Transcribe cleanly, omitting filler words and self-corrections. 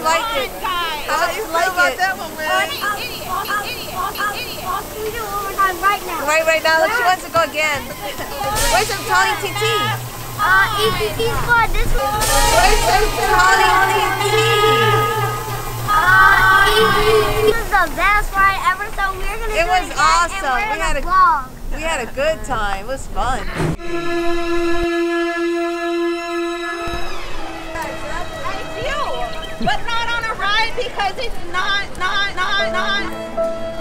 like it? How did you like it? That one, man? We do it one more time right now. Right now. Look, she wants to go again. Where's some Tony TT? ETT squad, this one. Where's some Tony TT? It was the best ride ever, so we're going to do It was awesome. And we're gonna vlog. We had a good time. It was fun. But not on a ride because it's not.